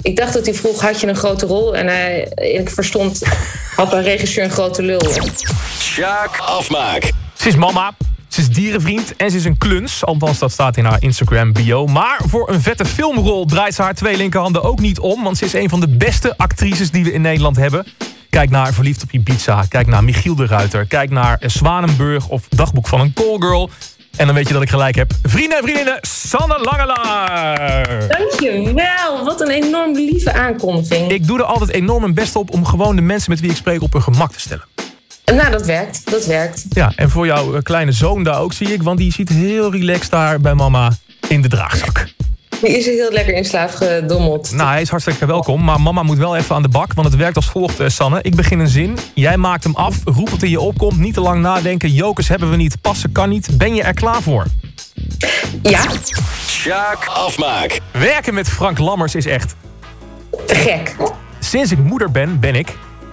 Ik dacht dat hij vroeg, had je een grote rol? En ik verstond, had een regisseur een grote lul? Sjaak Afmaak. Ze is mama, ze is dierenvriend en ze is een kluns. Althans, dat staat in haar Instagram bio. Maar voor een vette filmrol draait ze haar 2 linkerhanden ook niet om. Want ze is een van de beste actrices die we in Nederland hebben. Kijk naar Verliefd op Ibiza. Kijk naar Michiel de Ruiter. Kijk naar Zwanenburg of Dagboek van een Callgirl. En dan weet je dat ik gelijk heb. Vrienden en vriendinnen, Sanne Langelaar. Dankjewel, wat een enorm lieve aankondiging. Ik doe er altijd enorm mijn best op om gewoon de mensen met wie ik spreek op hun gemak te stellen. Nou, dat werkt. Ja, en voor jouw kleine zoon daar ook zie ik, want die zit heel relaxed daar bij mama in de draagzak. Die is er heel lekker in slaap gedommeld. Nou, hij is hartstikke welkom, maar mama moet wel even aan de bak, want het werkt als volgt, Sanne. Ik begin een zin, jij maakt hem af, roep het in je opkomt, niet te lang nadenken, jokers hebben we niet, passen kan niet. Ben je er klaar voor? Ja. Sjaak Afmaak. Werken met Frank Lammers is echt Te gek. Sinds ik moeder ben ik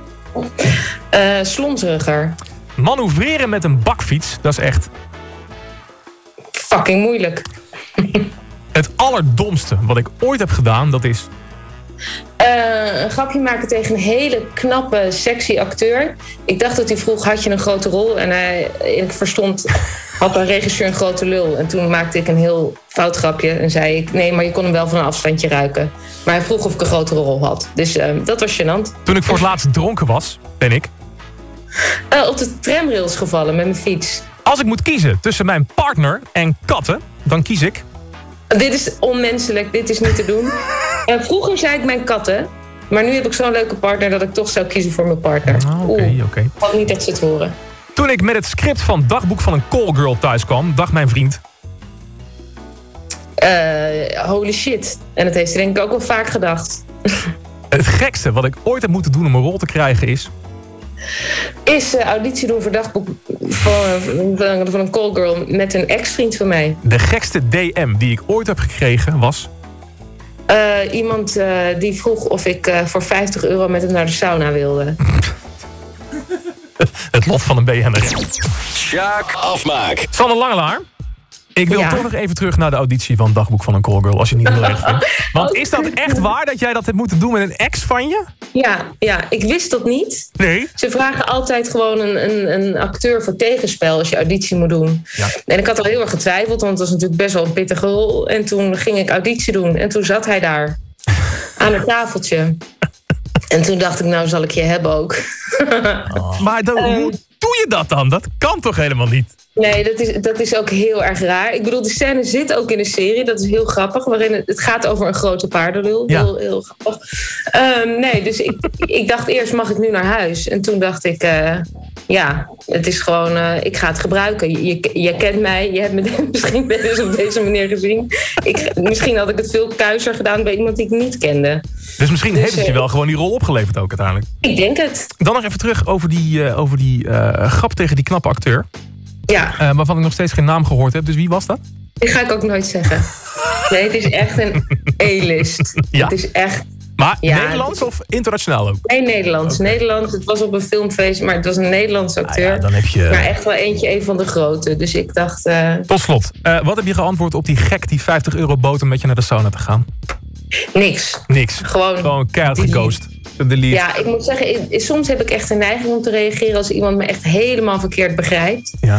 Slonteriger. manoeuvreren met een bakfiets, dat is echt Fucking moeilijk. het allerdomste wat ik ooit heb gedaan, dat is Een grapje maken tegen een hele knappe, sexy acteur. Ik dacht dat hij vroeg, had je een grote rol? En ik verstond, had een regisseur een grote lul? En toen maakte ik een heel fout grapje en zei ik, nee, maar je kon hem wel van een afstandje ruiken. Maar hij vroeg of ik een grote rol had. Dus dat was gênant. toen ik voor het laatst dronken was, ben ik Op de tramrails gevallen met mijn fiets. als ik moet kiezen tussen mijn partner en katten, dan kies ik Dit is onmenselijk, dit is niet te doen. Vroeger zei ik mijn katten, maar nu heb ik zo'n leuke partner dat ik toch zou kiezen voor mijn partner. Oké. Ik had niet echt zit horen. Toen ik met het script van Dagboek van een Callgirl thuis kwam, dacht mijn vriend, Holy shit. En dat heeft ze denk ik ook wel vaak gedacht. het gekste wat ik ooit heb moeten doen om een rol te krijgen Is auditie doen voor Dagboek van een callgirl met een ex-vriend van mij. de gekste DM die ik ooit heb gekregen was Iemand die vroeg of ik voor €50 met hem naar de sauna wilde. het lot van een BN'er. Sjaak Afmaak. Sanne Langelaar, ik wil toch nog even terug naar de auditie van Dagboek van een Callgirl, als je het niet heel erg vindt. Want is dat echt waar dat jij dat hebt moeten doen met een ex van je? Ja, ik wist dat niet. Nee. Ze vragen altijd gewoon een acteur voor tegenspel als je auditie moet doen. Ja. En ik had al heel erg getwijfeld, want het was natuurlijk best wel een pittige rol. En toen ging ik auditie doen en toen zat hij daar aan het tafeltje. En toen dacht ik, nou zal ik je hebben ook. Maar hoe doe je dat dan? Dat kan toch helemaal niet? Nee, dat is ook heel erg raar. Ik bedoel, de scène zit ook in de serie. Dat is heel grappig. Waarin het gaat over een grote paardenlul. Ja. Heel grappig. Dus ik dacht eerst, mag ik nu naar huis? En toen dacht ik, het is gewoon, ik ga het gebruiken. Je kent mij, je hebt me misschien wel eens op deze manier gezien. Misschien had ik het veel kuiser gedaan bij iemand die ik niet kende. Dus misschien heeft het je wel gewoon die rol opgeleverd ook uiteindelijk. Ik denk het. Dan nog even terug over die grap tegen die knappe acteur. Ja. Waarvan ik nog steeds geen naam gehoord heb. Dus wie was dat? Die ga ik ook nooit zeggen. Nee, het is echt een A-list. Ja. Het is echt... Maar Ja, Nederlands of internationaal ook? Nee, Nederlands. Okay. Nederlands. Het was op een filmfeest, maar het was een Nederlands acteur. Ja, dan heb je... Maar echt wel een van de grote. Dus ik dacht... Tot slot, wat heb je geantwoord op die gek die €50 bood om met je naar de sauna te gaan? Niks. Gewoon keihard geghost. Delete. Ja, ik moet zeggen, soms heb ik echt een neiging om te reageren als iemand me echt helemaal verkeerd begrijpt. Ja.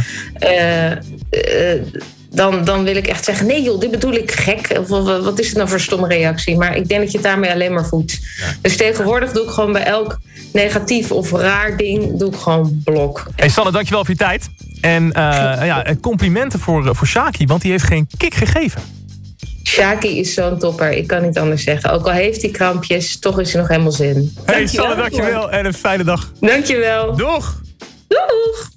Dan wil ik echt zeggen, nee joh, dit bedoel ik gek. Of wat is het nou voor een stomme reactie? Maar ik denk dat je het daarmee alleen maar voedt. Ja. Dus tegenwoordig doe ik gewoon bij elk negatief of raar ding, doe ik gewoon blok. Hey Sanne, dankjewel voor je tijd. En complimenten voor Shaki, want die heeft geen kick gegeven. Shaki is zo'n topper, ik kan niet anders zeggen. Ook al heeft hij krampjes, toch is hij nog helemaal zin. Hey Sanne, dankjewel en een fijne dag. Dankjewel. Doeg! Doeg!